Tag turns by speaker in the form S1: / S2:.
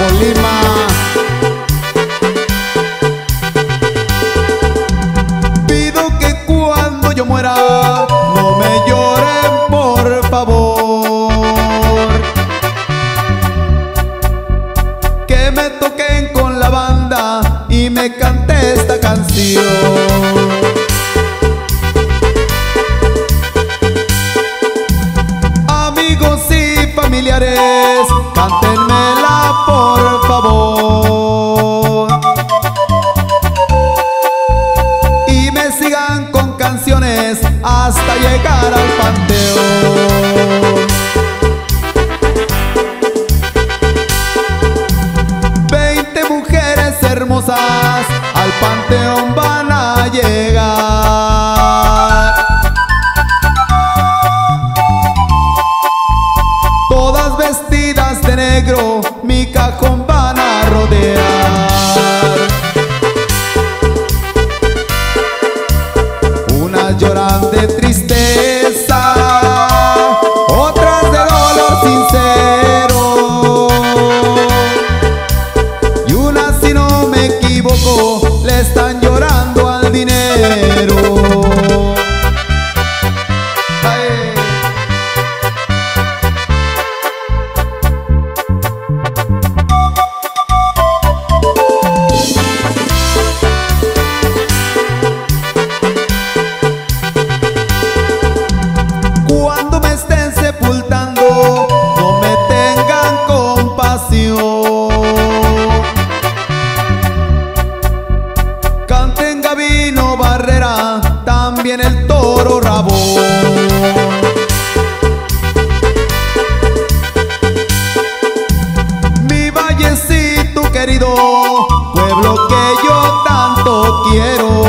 S1: Colima. Pido que cuando yo muera no me lloren, por favor. Que me toquen con la banda y me cante esta canción. Amigos y familiares, cántenmela por favor. Y me sigan con canciones hasta llegar al panteón. 20 mujeres hermosas al panteón van a llegar. Todas vestidas de negro, mi cajón van a rodear. Unas lloran de tristeza, otras de dolor sincero, y unas, si no me equivoco, le están llorando al dinero. Ay. Cuando me estén sepultando, no me tengan compasión. Canten Gabino Barrera, también el Toro Rabón. Mi vallecito querido, pueblo que yo tanto quiero.